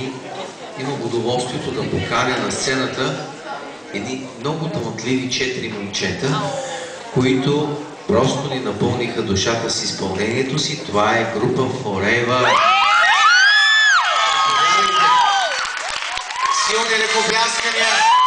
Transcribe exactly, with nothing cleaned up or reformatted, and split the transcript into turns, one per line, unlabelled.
години имам удоволствието да поканя на сцената едни много талантливи четири момчета, които просто ни напълниха душата с изпълнението си. Това е група Forever. Силни ръкопляскания!